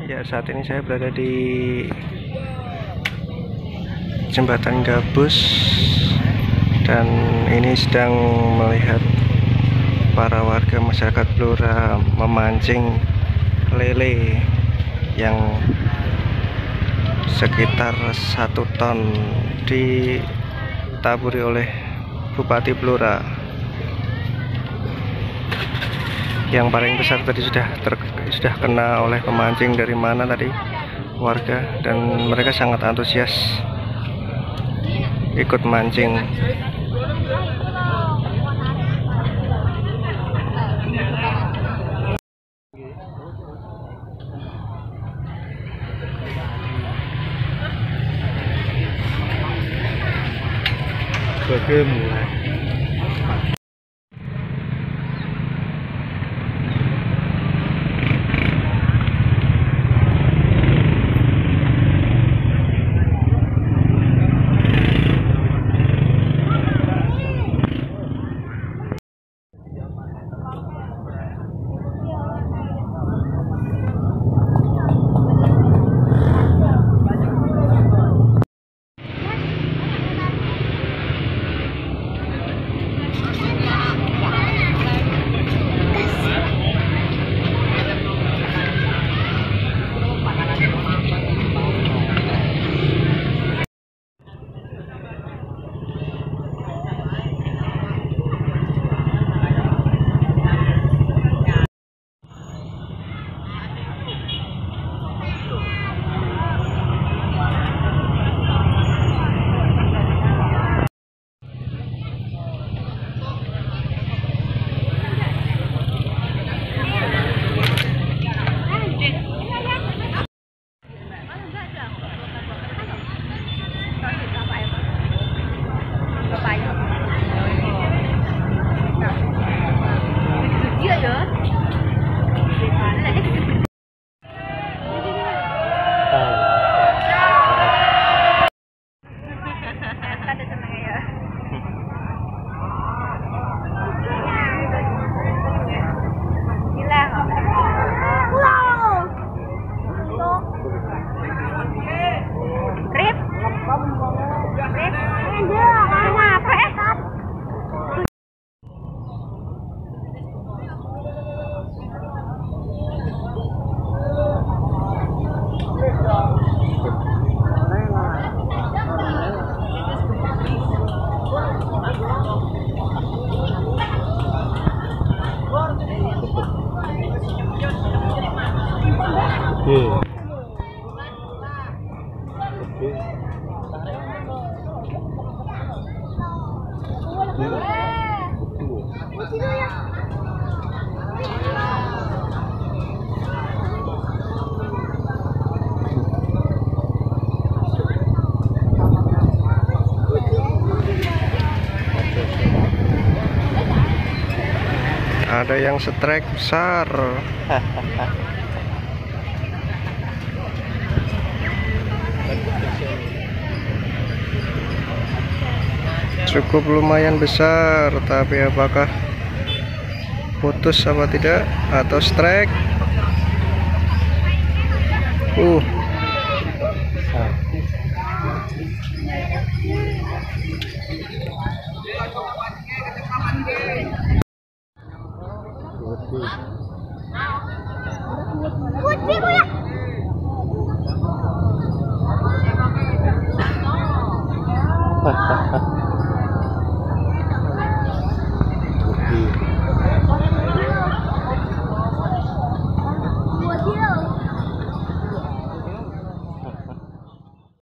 Ya, saat ini saya berada di Jembatan Gabus dan ini sedang melihat para warga masyarakat Blora memancing lele yang sekitar 1 ton ditaburi oleh Bupati Blora. Yang paling besar tadi sudah kena oleh pemancing dari mana tadi warga, dan mereka sangat antusias ikut mancing. Mulai. Ada yang strike besar. Cukup lumayan besar, tapi apakah putus apa tidak atau strike?